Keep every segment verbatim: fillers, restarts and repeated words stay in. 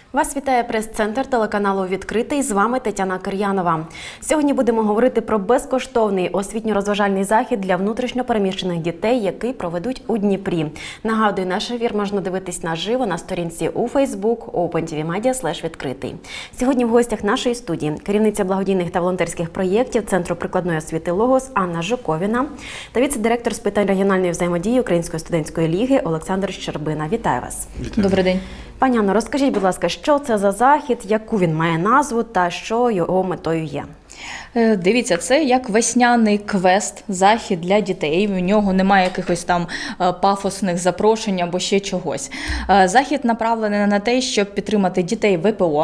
Вас вітає прес-центр телеканалу «Відкритий». З вами Тетяна Кир'янова. Сьогодні будемо говорити про безкоштовний освітньо-розважальний захід для внутрішньопереміщених дітей, який проведуть у Дніпрі. Нагадую, наш ефір можна дивитись наживо на сторінці у Facebook OpenTVMedia слеш відкритий. Сьогодні в гостях нашої студії керівниця благодійних та волонтерських проєктів Центру прикладної освіти «Логос» Анна Жуковіна та віце-директор з питань регіональної взаємодії Української студентської ліги Олександр Щербина. Вітаю вас. Вітаю. Добрий день. Пані Анно, розкажіть, будь ласка, що це за захід, яку він має назву та що його метою є? Дивіться, це як весняний квест, захід для дітей. У нього немає якихось там пафосних запрошень або ще чогось. Захід направлений на те, щоб підтримати дітей ВПО,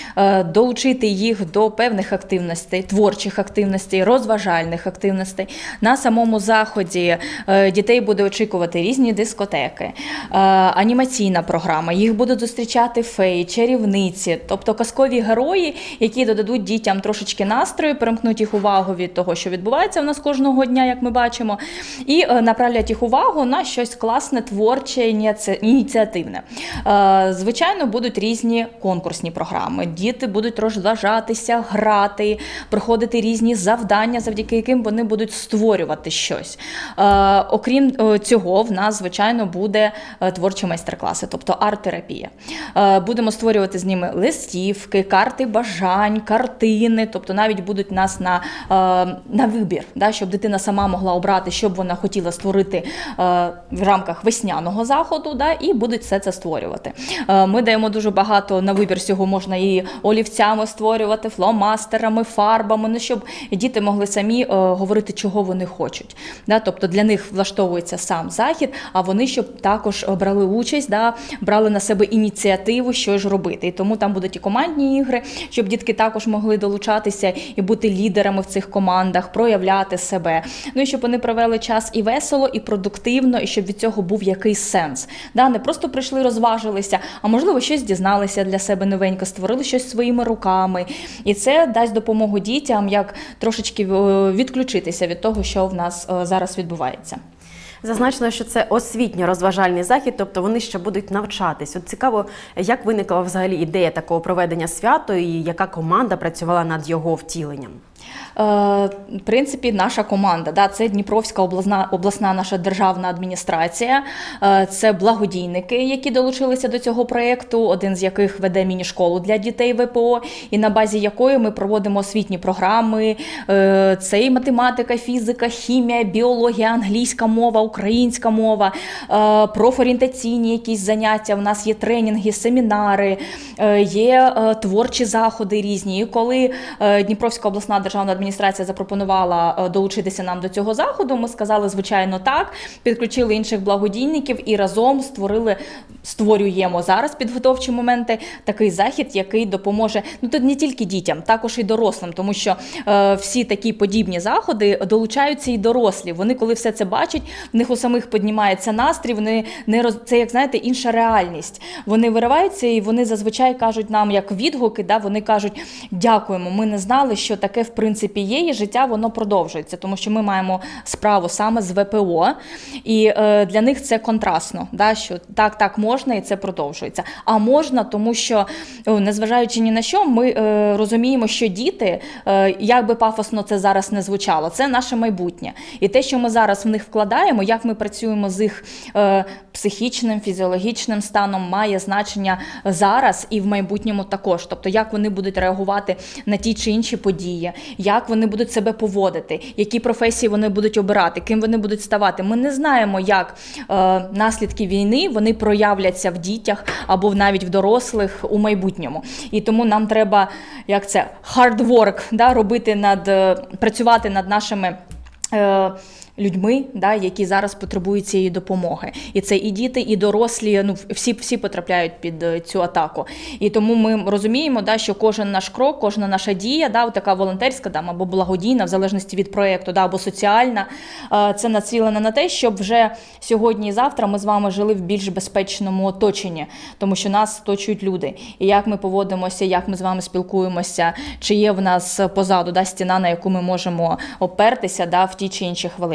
долучити їх до певних активностей, творчих активностей, розважальних активностей. На самому заході дітей буде очікувати різні дискотеки, анімаційна програма, їх будуть зустрічати феї, чарівниці, тобто казкові герої, які додадуть дітям трошечки настрою, перемкнуть їх увагу від того, що відбувається в нас кожного дня, як ми бачимо, і направлять їх увагу на щось класне, творче, ініціативне. Звичайно, будуть різні конкурсні програми. Діти будуть розважатися, грати, проходити різні завдання, завдяки яким вони будуть створювати щось. Окрім цього, в нас, звичайно, буде творчі майстер-класи, тобто арт-терапія. Будемо створювати з ними листівки, карти бажань, картини, тобто навіть будуть нас на, на вибір, да, щоб дитина сама могла обрати, що б вона хотіла створити в рамках весняного заходу, да, і будуть все це створювати. Ми даємо дуже багато на вибір всього, можна і олівцями створювати, фломастерами, фарбами, ну, щоб діти могли самі говорити, чого вони хочуть. Да, тобто для них влаштовується сам захід, а вони щоб також брали участь, да, брали на себе ініціативу, що ж робити. І тому там будуть і командні ігри, щоб дітки також могли долучатися і бути лідерами в цих командах, проявляти себе. Ну і щоб вони провели час і весело, і продуктивно, і щоб від цього був якийсь сенс. Да, не просто прийшли, розважилися, а можливо щось дізналися для себе новенько, створили щось своїми руками. І це дасть допомогу дітям, як трошечки відключитися від того, що в нас зараз відбувається. Зазначено, що це освітньо-розважальний захід, тобто вони ще будуть навчатись. От цікаво, як виникла взагалі ідея такого проведення свята і яка команда працювала над його втіленням? В принципі, наша команда, да, це Дніпровська обласна, обласна наша державна адміністрація, це благодійники, які долучилися до цього проєкту, один з яких веде міні-школу для дітей ВПО, і на базі якої ми проводимо освітні програми, це і математика, фізика, хімія, біологія, англійська мова, українська мова, профорієнтаційні якісь заняття, у нас є тренінги, семінари, є творчі заходи різні. І коли Дніпровська обласна державна адміністрація запропонувала долучитися нам до цього заходу, ми сказали, звичайно, так, підключили інших благодійників і разом створили, створюємо зараз підготовчі моменти, такий захід, який допоможе, ну тут не тільки дітям, також і дорослим, тому що е, всі такі подібні заходи долучаються і дорослі. Вони, коли все це бачать, в них у самих піднімається настрій, вони не роз... це, як знаєте, інша реальність. Вони вириваються і вони зазвичай кажуть нам, як відгуки, да, вони кажуть, дякуємо, ми не знали, що таке в принципі є, і життя воно продовжується, тому що ми маємо справу саме з ВПО, і е, для них це контрастно, да, що так, так можна і це продовжується. А можна, тому що, незважаючи ні на що, ми е, розуміємо, що діти, е, як би пафосно це зараз не звучало, це наше майбутнє. І те, що ми зараз в них вкладаємо, як ми працюємо з їх е, психічним, фізіологічним станом, має значення зараз і в майбутньому також. Тобто, як вони будуть реагувати на ті чи інші події, як вони будуть себе поводити, які професії вони будуть обирати, ким вони будуть ставати. Ми не знаємо, як е, наслідки війни вони проявляться в дітях або навіть в дорослих у майбутньому. І тому нам треба, як це, hard work, да, робити над, працювати над нашими е, людьми, да, які зараз потребують цієї допомоги. І це і діти, і дорослі, ну, всі, всі потрапляють під цю атаку. І тому ми розуміємо, да, що кожен наш крок, кожна наша дія, да, така волонтерська да, або благодійна, в залежності від проєкту, да, або соціальна, це націлено на те, щоб вже сьогодні і завтра ми з вами жили в більш безпечному оточенні, тому що нас оточують люди. І як ми поводимося, як ми з вами спілкуємося, чи є в нас позаду да, стіна, на яку ми можемо опертися да, в ті чи інші хвилини.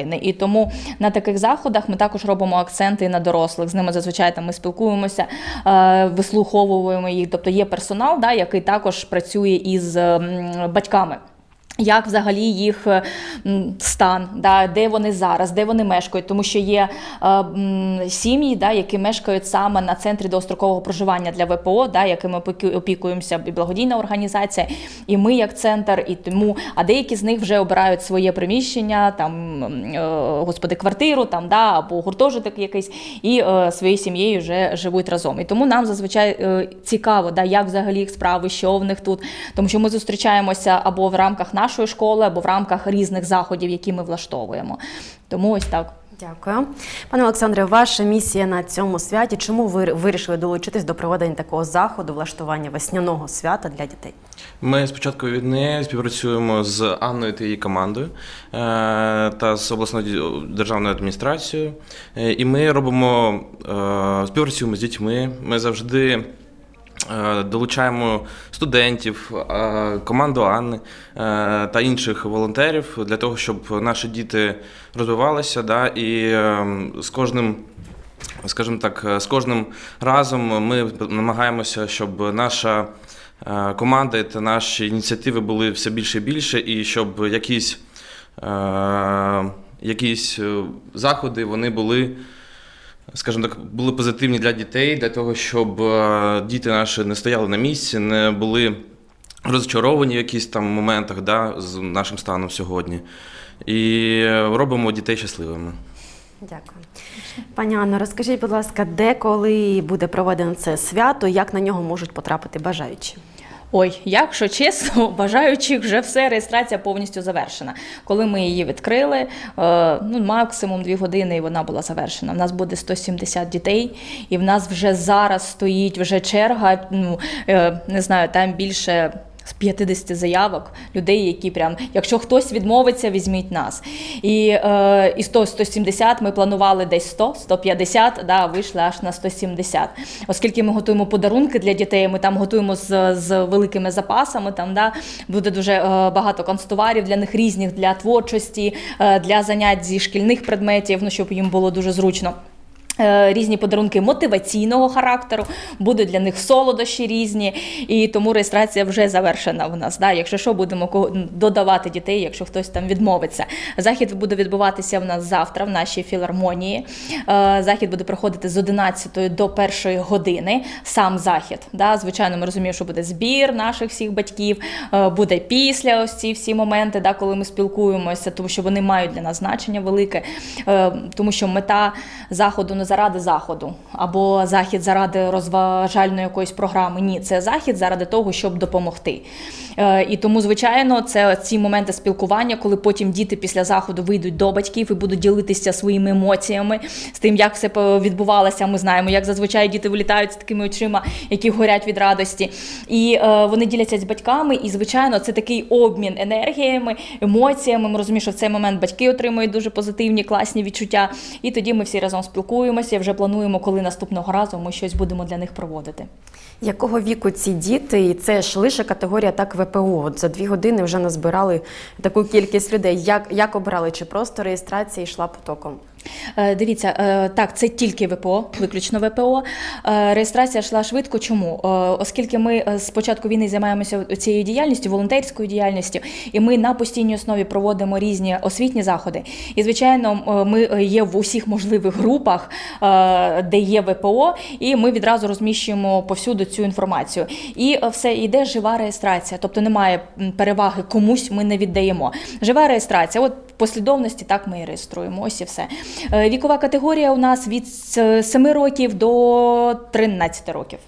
України. І тому на таких заходах ми також робимо акценти на дорослих. З ними зазвичай там ми спілкуємося, вислуховуємо їх. Тобто є персонал, да, який також працює із батьками. Як взагалі їх стан, да, де вони зараз, де вони мешкають, тому що є е, сім'ї, да, які мешкають саме на центрі довгострокового проживання для ВПО, да, якими опікуємося, і благодійна організація, і ми як центр, і тому, а деякі з них вже обирають своє приміщення, там, е, господи, квартиру, там, да, або гуртожиток якийсь, і е, своєю сім'єю вже живуть разом. І тому нам зазвичай е, цікаво, да, як взагалі їх справи, що в них тут, тому що ми зустрічаємося або в рамках нашої нашої школи, або в рамках різних заходів, які ми влаштовуємо. Тому ось так. Дякую. Пане Олександре, ваша місія на цьому святі, чому ви вирішили долучитись до проведення такого заходу, влаштування весняного свята для дітей? Ми з початку війни співпрацюємо з Анною та її командою та з обласною державною адміністрацією. І ми робимо, співпрацюємо з дітьми, ми завжди долучаємо студентів, команду Анни та інших волонтерів для того, щоб наші діти розвивалися, да, і з кожним, скажімо так, з кожним разом ми намагаємося, щоб наша команда та наші ініціативи були все більше і більше, і щоб якісь, якісь заходи вони були, скажімо так, були позитивні для дітей, для того, щоб діти наші не стояли на місці, не були розчаровані в якихось там моментах, да, з нашим станом сьогодні. І робимо дітей щасливими. Дякую. Пані Анно, розкажіть, будь ласка, де, коли буде проведено це свято, як на нього можуть потрапити бажаючі? Ой, якщо чесно, бажаючих вже все, реєстрація повністю завершена. Коли ми її відкрили, ну, максимум дві години і вона була завершена. У нас буде сто сімдесят дітей, і в нас вже зараз стоїть вже черга, ну, не знаю, там більше з п'ятдесят заявок, людей, які прям, якщо хтось відмовиться, візьміть нас. І, е, і сто - сто сімдесят ми планували десь сто - сто п'ятдесят, да, вийшли аж на сто сімдесят. Оскільки ми готуємо подарунки для дітей, ми там готуємо з, з великими запасами, там, да, буде дуже е, багато канцтоварів для них різних, для творчості, е, для занять зі шкільних предметів, ну, щоб їм було дуже зручно. Різні подарунки мотиваційного характеру, будуть для них солодощі різні, і тому реєстрація вже завершена в нас. Да? Якщо що, будемо додавати дітей, якщо хтось там відмовиться. Захід буде відбуватися в нас завтра в нашій філармонії. Захід буде проходити з одинадцятої до першої години, сам захід. Да? Звичайно, ми розуміємо, що буде збір наших всіх батьків, буде після ось ці всі моменти, да, коли ми спілкуємося, тому що вони мають для нас значення велике, тому що мета заходу не заради заходу, або захід заради розважальної якоїсь програми. Ні, це захід заради того, щоб допомогти. Е, і тому, звичайно, це ці моменти спілкування, коли потім діти після заходу вийдуть до батьків і будуть ділитися своїми емоціями, з тим, як все відбувалося. Ми знаємо, як зазвичай діти вилітають з такими очима, які горять від радості. І е, вони діляться з батьками, і, звичайно, це такий обмін енергіями, емоціями. Ми розуміємо, що в цей момент батьки отримують дуже позитивні, класні відчуття, і тоді ми всі разом спілкуємося. Вже плануємо, коли наступного разу ми щось будемо для них проводити. Якого віку ці діти? І це ж лише категорія так ВПО. От за дві години вже назбирали таку кількість людей. Як, як обрали? Чи просто реєстрація йшла потоком? Дивіться, так, це тільки ВПО, виключно ВПО. Реєстрація йшла швидко. Чому? Оскільки ми з початку війни займаємося цією діяльністю, волонтерською діяльністю, і ми на постійній основі проводимо різні освітні заходи. І, звичайно, ми є в усіх можливих групах, де є ВПО, і ми відразу розміщуємо повсюду цю інформацію. І все, йде жива реєстрація, тобто немає переваги комусь, ми не віддаємо. Жива реєстрація, от в послідовності так ми і реєструємо, ось і все. Вікова категорія у нас від семи років до тринадцяти років.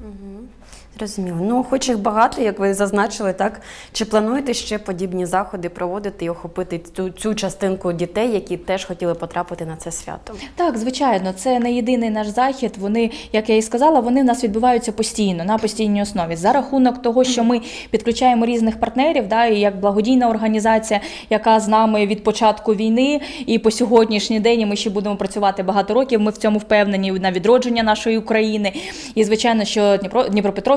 Розуміло. Ну, хоч їх багато, як ви зазначили, так? Чи плануєте ще подібні заходи проводити і охопити цю, цю частинку дітей, які теж хотіли потрапити на це свято? Так, звичайно. Це не єдиний наш захід. Вони, як я і сказала, вони в нас відбуваються постійно, на постійній основі. За рахунок того, що ми підключаємо різних партнерів, да, і як благодійна організація, яка з нами від початку війни і по сьогоднішній день, і ми ще будемо працювати багато років, ми в цьому впевнені на відродження нашої України. І, звичайно, що Дніпро, Дніпропетровська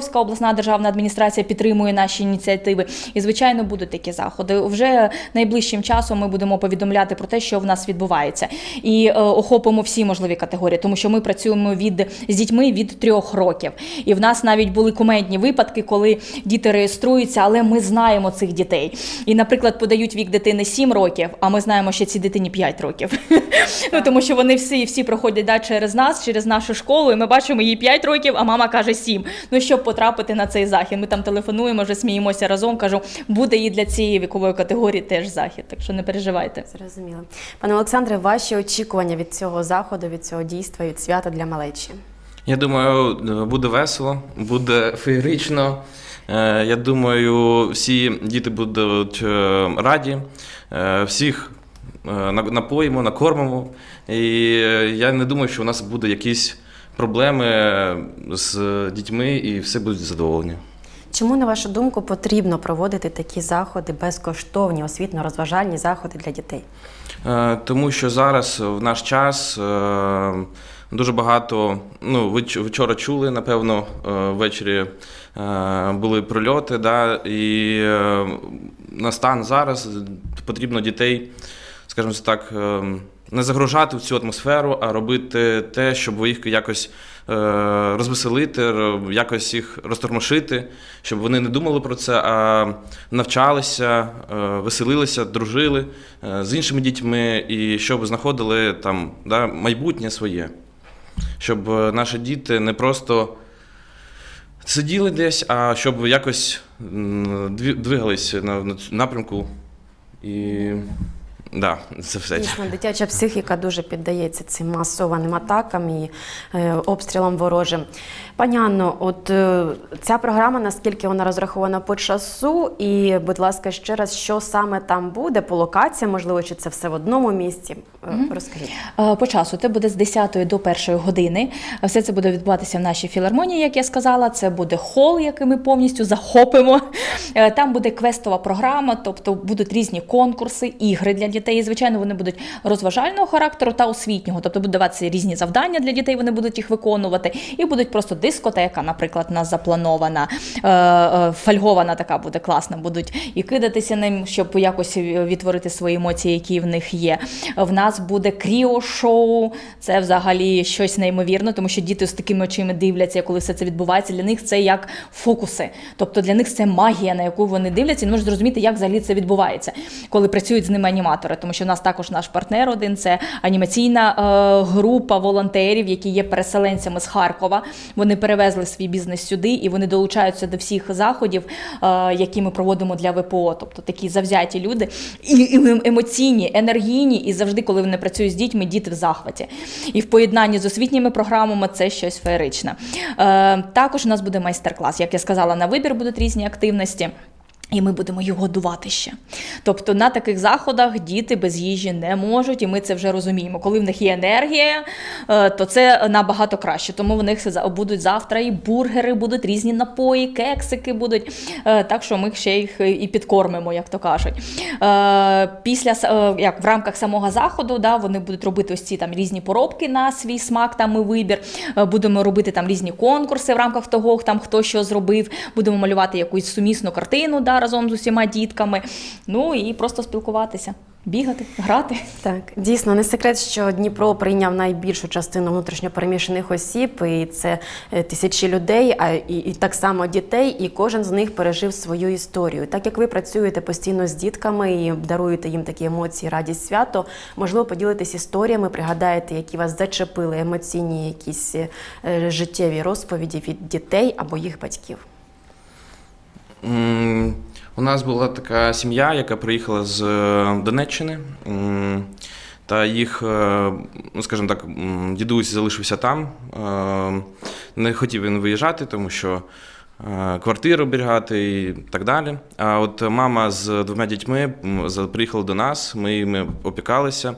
Дніпровська обласна державна адміністрація підтримує наші ініціативи. І, звичайно, будуть такі заходи. Вже найближчим часом ми будемо повідомляти про те, що в нас відбувається. І е, охопимо всі можливі категорії, тому що ми працюємо від, з дітьми від трьох років. І в нас навіть були кумедні випадки, коли діти реєструються, але ми знаємо цих дітей. І, наприклад, подають вік дитини сім років, а ми знаємо, що цій дитині п'ять років. Ну, тому що вони всі, всі проходять да, через нас, через нашу школу, і ми бачимо їй п'ять років, а мама каже сім. Ну, щоб потрапити на цей захід. Ми там телефонуємо, вже сміємося разом, кажу, буде і для цієї вікової категорії теж захід, так що не переживайте. Зрозуміло. Пане Олександре, ваші очікування від цього заходу, від цього дійства, від свята для малечі? Я думаю, буде весело, буде феєрично. Я думаю, всі діти будуть раді, всіх напоїмо, накормимо. І я не думаю, що у нас будуть якісь проблеми з дітьми і все будуть задоволені. Чому, на вашу думку, потрібно проводити такі заходи, безкоштовні, освітньо-розважальні заходи для дітей? Тому що зараз, в наш час, дуже багато, ну, ви вчора чули, напевно, ввечері були прильоти, да, і на стан зараз потрібно дітей, скажімо так, не загружати в цю атмосферу, а робити те, щоб їх якось розвеселити, якось їх розтормошити, щоб вони не думали про це, а навчалися, веселилися, дружили з іншими дітьми і щоб знаходили там, да, майбутнє своє. Щоб наші діти не просто сиділи десь, а щоб якось двигались на напрямку і... Да, це все. Дійсно, дитяча психіка дуже піддається цим масованим атакам і е, обстрілам ворожим. Пані Анно, от е, ця програма, наскільки вона розрахована по часу? І, будь ласка, ще раз, що саме там буде, по локаціям, можливо, чи це все в одному місці? Е, mm-hmm. Розкажіть. По часу. Це буде з десятої до першої години. Все це буде відбуватися в нашій філармонії, як я сказала. Це буде хол, який ми повністю захопимо. Там буде квестова програма, тобто будуть різні конкурси, ігри для дітей. Дітей, звичайно, вони будуть розважального характеру та освітнього, тобто будуть даватися різні завдання для дітей, вони будуть їх виконувати, і будуть просто дискотека, наприклад, у нас запланована, фольгована така буде класна, будуть і кидатися ним, щоб якось відтворити свої емоції, які в них є. В нас буде кріо-шоу, це взагалі щось неймовірне, тому що діти з такими очима дивляться, коли все це відбувається, для них це як фокуси, тобто для них це магія, на яку вони дивляться, і не можуть зрозуміти, як взагалі це відбувається, коли працюють з ними аніматори. Тому що в нас також наш партнер один – це анімаційна е, група волонтерів, які є переселенцями з Харкова. Вони перевезли свій бізнес сюди і вони долучаються до всіх заходів, е, які ми проводимо для ВПО. Тобто такі завзяті люди, і, і емоційні, енергійні, і завжди, коли вони працюють з дітьми, діти в захваті. І в поєднанні з освітніми програмами це щось феєричне. Е, також у нас буде майстер-клас. Як я сказала, на вибір будуть різні активності. І ми будемо їх годувати ще. Тобто на таких заходах діти без їжі не можуть, і ми це вже розуміємо. Коли в них є енергія, то це набагато краще. Тому в них будуть завтра і бургери, будуть різні напої, кексики будуть. Так що ми ще їх і підкормимо, як то кажуть. Після, як в рамках самого заходу, да, вони будуть робити ось ці там різні поробки на свій смак там і вибір. Будемо робити там різні конкурси в рамках того, там, хто що зробив. Будемо малювати якусь сумісну картину, да, разом з усіма дітками, ну і просто спілкуватися, бігати, грати. Так, дійсно, не секрет, що Дніпро прийняв найбільшу частину внутрішньопереміщених осіб, і це тисячі людей, а і, і так само дітей, і кожен з них пережив свою історію. Так як ви працюєте постійно з дітками і даруєте їм такі емоції, радість, свято, можливо, поділитесь історіями, пригадаєте, які вас зачепили, емоційні якісь е, життєві розповіді від дітей або їх батьків. У нас була така сім'я, яка приїхала з Донеччини, та їх, скажімо так, дідусь залишився там, не хотів він виїжджати, тому що квартиру оберігати і так далі. А от мама з двома дітьми приїхала до нас, ми їми опікалися,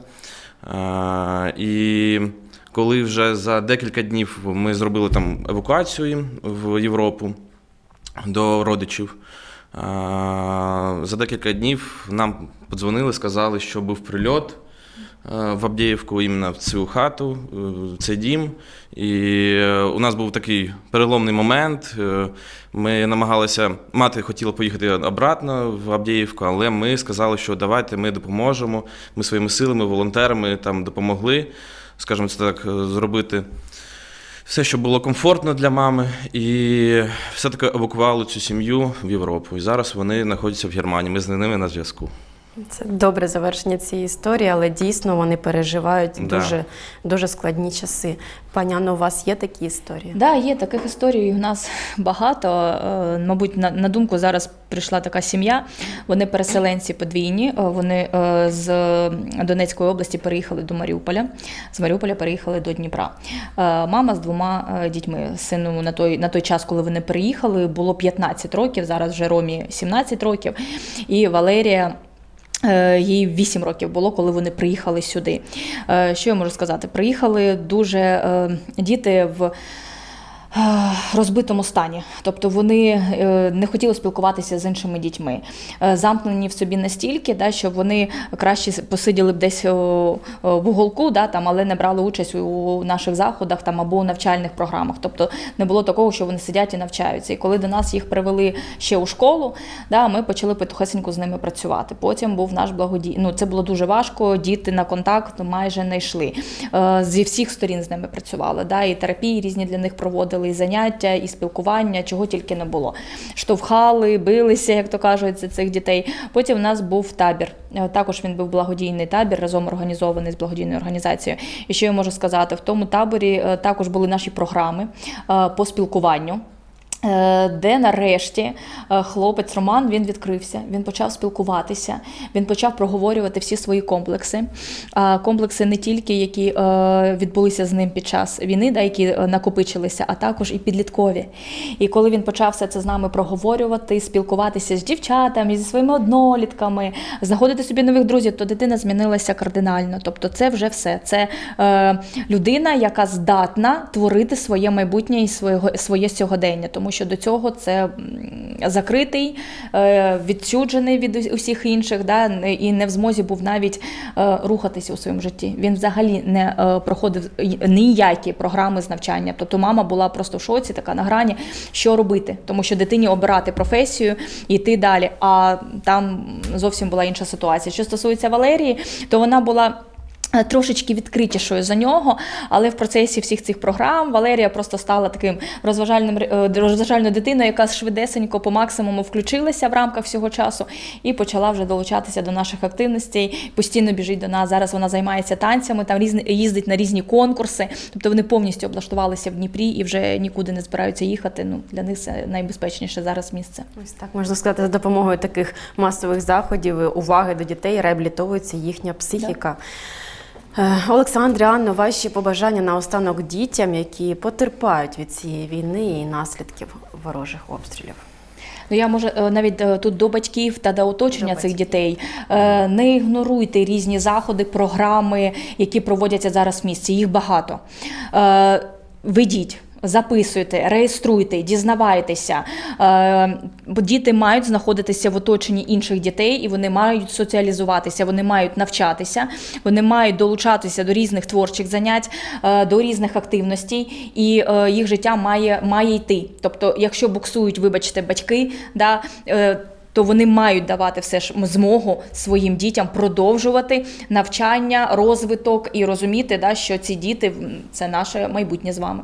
і коли вже за декілька днів ми зробили там евакуацію в Європу до родичів, за декілька днів нам подзвонили, сказали, що був прильот в Авдіївку, іменно в цю хату, в цей дім. І у нас був такий переломний момент. Ми намагалися, мати хотіла поїхати обратно в Авдіївку, але ми сказали, що давайте ми допоможемо. Ми своїми силами, волонтерами там допомогли, скажімо це так, зробити все, що було комфортно для мами. І все-таки евакували цю сім'ю в Європу. І зараз вони знаходяться в Германії, ми з ними на зв'язку. Це добре завершення цієї історії, але дійсно вони переживають Да. дуже, дуже складні часи. Пані Анно, у вас є такі історії? Так, да, є таких історій у нас багато. Е, Мабуть, на, на думку зараз прийшла така сім'я. Вони переселенці подвійні. Е, Вони е, з Донецької області переїхали до Маріуполя. З Маріуполя переїхали до Дніпра. Е, Мама з двома е, дітьми. Сину на той, на той час, коли вони переїхали, було п'ятнадцять років, зараз вже Ромі сімнадцять років. І Валерія, їй вісім років було, коли вони приїхали сюди. Що я можу сказати? Приїхали дуже діти в розбитому стані. Тобто вони не хотіли спілкуватися з іншими дітьми. Замкнені в собі настільки, да, що вони краще посиділи б десь в уголку, да, там, але не брали участь у наших заходах там, або у навчальних програмах. Тобто не було такого, що вони сидять і навчаються. І коли до нас їх привели ще у школу, да, ми почали потихесеньку з ними працювати. Потім був наш благодій... Ну, це було дуже важко, діти на контакт майже не йшли. Зі всіх сторін з ними працювали. Да, і терапії різні для них проводили, і заняття, і спілкування, чого тільки не було. Штовхали, билися, як то кажуть, за цих дітей. Потім в нас був табір. Також він був благодійний табір, разом організований з благодійною організацією. І що я можу сказати? В тому таборі також були наші програми по спілкуванню, де нарешті хлопець Роман, він відкрився, він почав спілкуватися, він почав проговорювати всі свої комплекси. Комплекси не тільки, які відбулися з ним під час війни, да, які накопичилися, а також і підліткові. І коли він почав все це з нами проговорювати, спілкуватися з дівчатами, зі своїми однолітками, знаходити собі нових друзів, то дитина змінилася кардинально. Тобто це вже все. Це е, людина, яка здатна творити своє майбутнє і своє, своє сьогодення. Тому що до цього це закритий, відсюджений від усіх інших, да, і не в змозі був навіть рухатися у своєму житті. Він взагалі не проходив ніякі програми з навчання. Тобто мама була просто в шоці, така на грані, що робити. Тому що дитині обирати професію і йти далі, а там зовсім була інша ситуація. Що стосується Валерії, то вона була трошечки відкритішою за нього, але в процесі всіх цих програм Валерія просто стала таким розважальним, розважальною дитиною, яка швидесенько по максимуму включилася в рамках всього часу і почала вже долучатися до наших активностей, постійно біжить до нас. Зараз вона займається танцями, там різні, їздить на різні конкурси, тобто вони повністю облаштувалися в Дніпрі і вже нікуди не збираються їхати. Ну, для них це найбезпечніше зараз місце. Ось так, можна сказати, за допомогою таких масових заходів, уваги до дітей реабілітовується їхня психіка. Да. Олександре, Анно, ваші побажання наостанок дітям, які потерпають від цієї війни і наслідків ворожих обстрілів? Ну, я, може, навіть тут до батьків та до оточення до цих дітей. Не ігноруйте різні заходи, програми, які проводяться зараз в місті. Їх багато. Ведіть. Записуйте, реєструйте, дізнавайтеся. Бо діти мають знаходитися в оточенні інших дітей, і вони мають соціалізуватися, вони мають навчатися, вони мають долучатися до різних творчих занять, до різних активностей, і їх життя має, має йти. Тобто, якщо буксують, вибачте, батьки, да, то вони мають давати все ж змогу своїм дітям продовжувати навчання, розвиток і розуміти, да, що ці діти – це наше майбутнє з вами.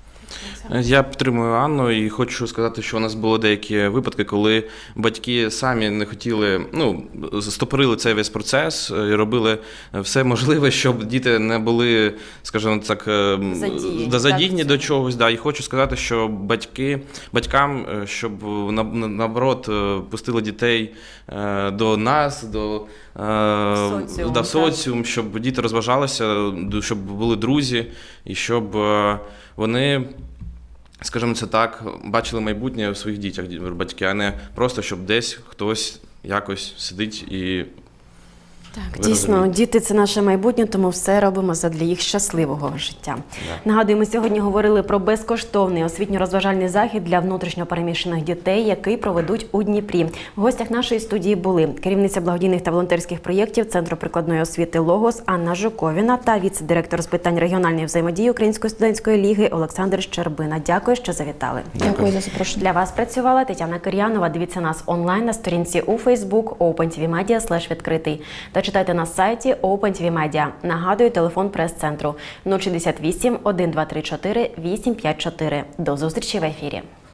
Я підтримую Анну і хочу сказати, що у нас були деякі випадки, коли батьки самі не хотіли, ну, стопорили цей весь процес і робили все можливе, щоб діти не були, скажімо так, задіяні, задіяні до чогось. Да. І хочу сказати, що батьки, батькам, щоб наоборот пустили дітей до нас, до соціум, до соціум, щоб діти розважалися, щоб були друзі і щоб вони, скажімо це так, бачили майбутнє в своїх дітях, батьки, а не просто, щоб десь хтось якось сидить і Так, Ви дійсно, розумієте. діти – це наше майбутнє, тому все робимо задля їх щасливого життя. Да. Нагадую, ми сьогодні говорили про безкоштовний освітньо-розважальний захід для внутрішньопереміщених дітей, який проведуть у Дніпрі. В гостях нашої студії були керівниця благодійних та волонтерських проєктів Центру прикладної освіти «Логос» Анна Жуковіна та віце-директор з питань регіональної взаємодії Української студентської ліги Олександр Щербина. Дякую, що завітали. Дякую за запрошення. Для вас працювала Тетяна Кир'янова. Дивіться нас онлайн на сторінці у Facebook OpenTVMedia слеш відкритий та читайте на сайті OpenTVMedia. Нагадую, телефон прес-центру нуль шістдесят вісім, один два три чотири, вісім п'ять чотири. До зустрічі в ефірі.